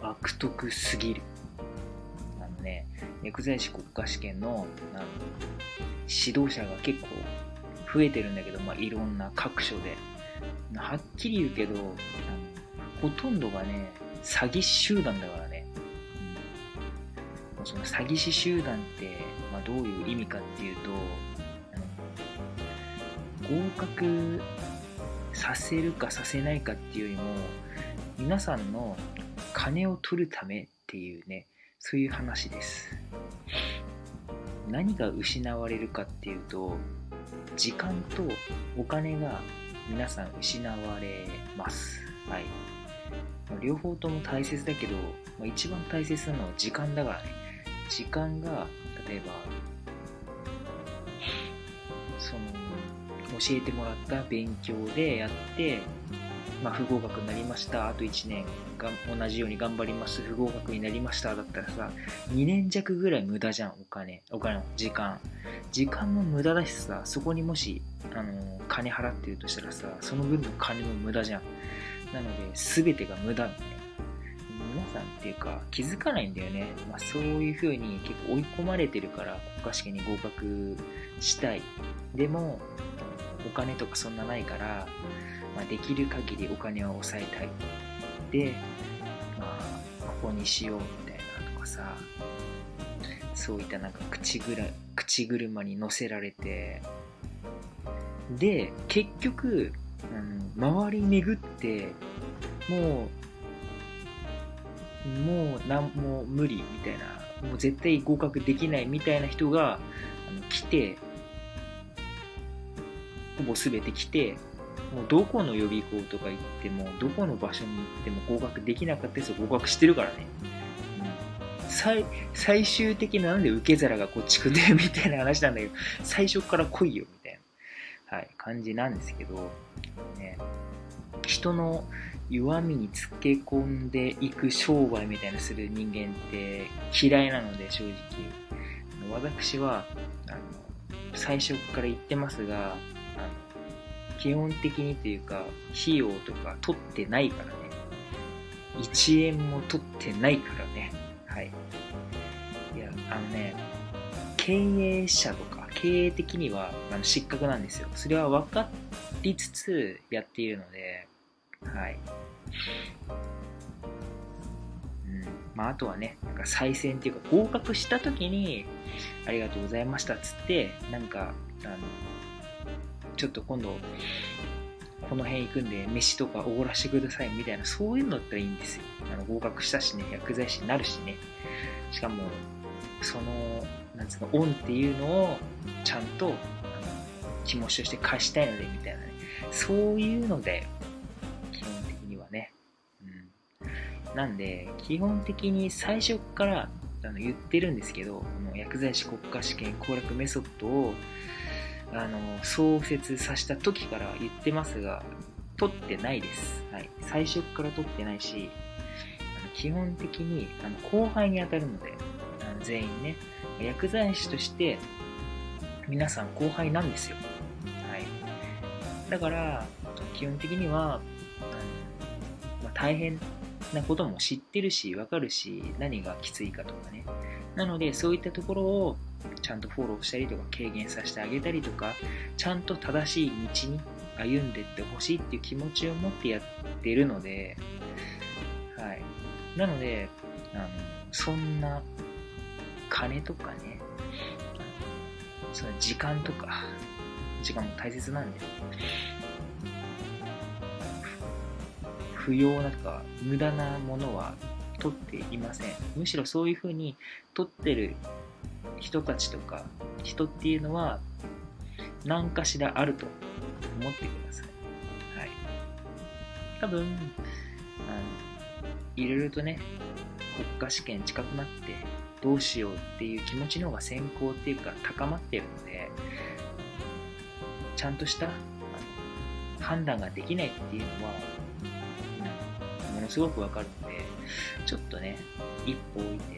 悪徳すぎる。薬剤師国家試験の指導者が結構増えてるんだけど、いろんな各所ではっきり言うけど、ほとんどがね詐欺師集団だからね、その詐欺師集団って、どういう意味かっていうと、合格させるかさせないかっていうよりも、皆さんの金を取るためっていうね、そういう話です。何が失われるかっていうと、時間とお金が皆さん失われます。はい。両方とも大切だけど、一番大切なのは時間だからね。時間が、例えば、教えてもらった勉強でやって、不合格になりました。あと1年が同じように頑張ります。不合格になりました。だったらさ、2年弱ぐらい無駄じゃん。お金の時間も無駄だしさ、そこにもし金払ってるとしたらさ、その分の金も無駄じゃん。なので全てが無駄みたいな。皆さんっていうか気づかないんだよね。そういう風に結構追い込まれてるから、国家試験に合格したい。でもお金とかそんなないから、できる限りお金を抑えたい。で、ここにしようみたいなとかさ、そういった口車に乗せられて、で結局、周り巡ってもう何も無理みたいな、もう絶対合格できないみたいな人が来て、ほぼ全て来て、もうどこの予備校とか行っても、どこの場所に行っても合格できなかったやつは合格してるからね。最終的な、なんで受け皿がこっち来んだよみたいな話なんだけど、最初から来いよみたいな、感じなんですけど、人の弱みにつけ込んでいく商売みたいなする人間って嫌いなので、正直私は最初から言ってますが、基本的にというか費用とか取ってないからね。1円も取ってないからね。いや、経営者とか経営的には失格なんですよ。それは分かりつつやっているので、あとはね、再選っていうか合格した時にありがとうございましたっつって、ちょっと今度この辺行くんで飯とかおごらしてくださいみたいな、そういうのだったらいいんですよ。合格したしね、薬剤師になるしね。しかもその恩っていうのをちゃんと気持ちとして貸したいのでみたいなね、そういうので基本的にはね。なんで基本的に最初から言ってるんですけど、この薬剤師国家試験攻略メソッドを創設させた時から言ってますが、取ってないです。最初から取ってないし、基本的に後輩に当たるので、全員ね、薬剤師として皆さん後輩なんですよ。だから基本的には大変なことも知ってるし分かるし、何がきついかとかね。なのでそういったところをちゃんとフォローしたりとか軽減させてあげたりとか、ちゃんと正しい道に歩んでってほしいっていう気持ちを持ってやってるので、なのでそんな金とかね、その時間とか、時間も大切なんで、不要なとか無駄なものは取っていません。むしろそういう風に取ってる人たちとか人っていうのは何かしらあると思ってください。多分いろいろとね、国家試験近くなってどうしようっていう気持ちの方が先行っていうか高まっているので、ちゃんとした判断ができないっていうのは、ものすごくわかるので、ちょっとね、一歩置いて、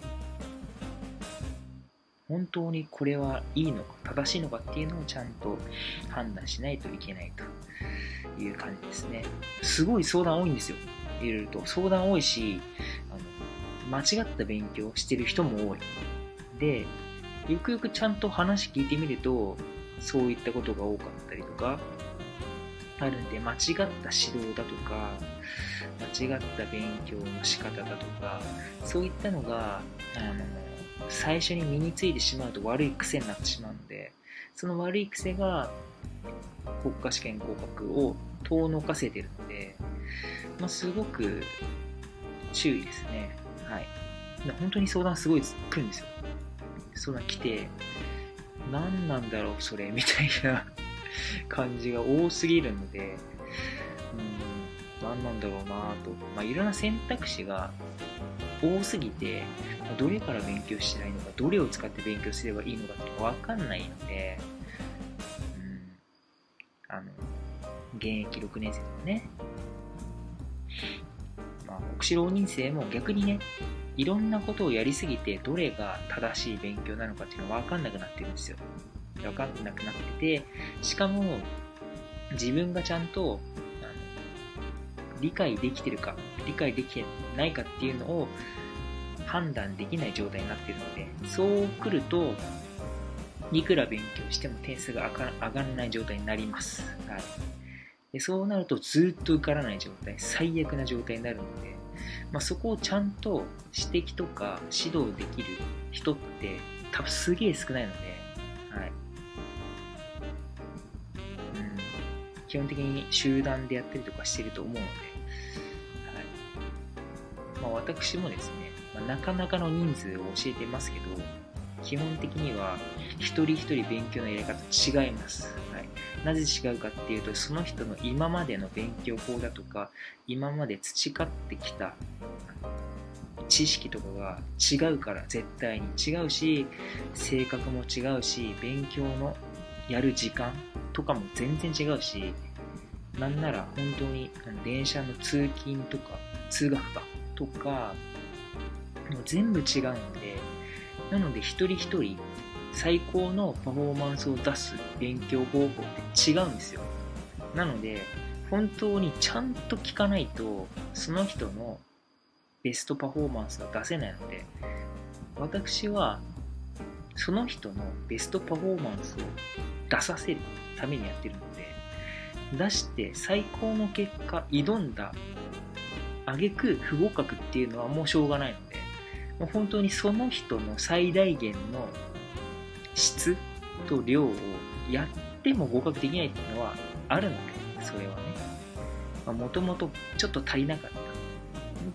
本当にこれはいいのか正しいのかっていうのをちゃんと判断しないといけないという感じですね。すごい相談多いんですよ。いろいろと相談多いし、 間違った勉強をしてる人も多い。で、よくよくちゃんと話聞いてみると、そういったことが多かったりとか、あるんで、間違った指導だとか、間違った勉強の仕方だとか、そういったのが、最初に身についてしまうと悪い癖になってしまうので、その悪い癖が国家試験合格を遠のかせているので、すごく注意ですね。はい。本当に相談すごい来るんですよ。相談来て、何なんだろうそれみたいな感じが多すぎるので、何なんだろうなと、いろんな選択肢が多すぎて、どれから勉強したらいいのか、どれを使って勉強すればいいのかっていうのが分かんないので、現役6年生とかね、国試浪人生も逆にね、いろんなことをやりすぎて、どれが正しい勉強なのかっていうのが分かんなくなってるんですよ。分かんなくなってて、しかも自分がちゃんと理解できてるか、理解できてないかっていうのを判断できない状態になっているので、そう来るといくら勉強しても点数が上がらない状態になります。はい。でそうなるとずっと受からない状態、最悪な状態になるので、そこをちゃんと指摘とか指導できる人って多分すげえ少ないので、はい。基本的に集団でやったりとかしてると思うので、はい。私もですね、なかなかの人数を教えてますけど、基本的には一人一人勉強のやり方違います。はい。なぜ違うかっていうと、その人の今までの勉強法だとか、今まで培ってきた知識とかが違うから、絶対に違うし、性格も違うし、勉強のやる時間とかも全然違うし、なんなら本当に電車の通勤とか通学かとかもう全部違うんで、なので一人一人最高のパフォーマンスを出す勉強方法って違うんですよ。なので本当にちゃんと聞かないとその人のベストパフォーマンスが出せないので、私はその人のベストパフォーマンスを出させるためにやってるので、出して最高の結果挑んだ挙句不合格っていうのはもうしょうがないので、もう本当にその人の最大限の質と量をやっても合格できないっていうのはあるので、それはね、もともとちょっと足りなかった。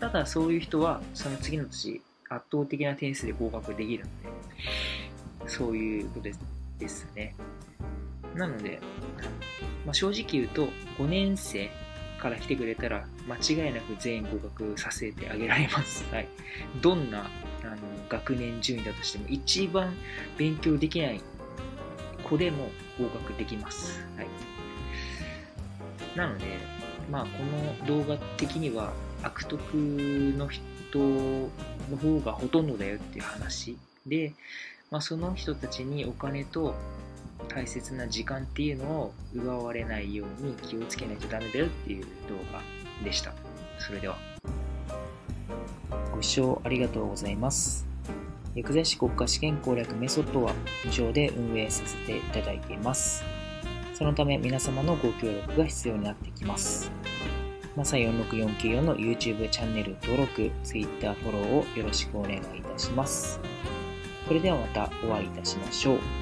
ただそういう人はその次の年圧倒的な点数で合格できるので、そういうことですね。なので、正直言うと5年生から来てくれたら間違いなく全員合格させてあげられます。はい。どんな学年順位だとしても一番勉強できない子でも合格できます。はい。なので、この動画的には悪徳の人の方がほとんどだよっていう話で、その人たちにお金と大切な時間っていうのを奪われないように気をつけないとダメだよっていう動画でした。それではご視聴ありがとうございます。薬剤師国家試験攻略メソッドは無償で運営させていただいています。そのため皆様のご協力が必要になってきます。マサ46494の YouTube チャンネル登録、Twitter フォローをよろしくお願いいたします。それではまたお会いいたしましょう。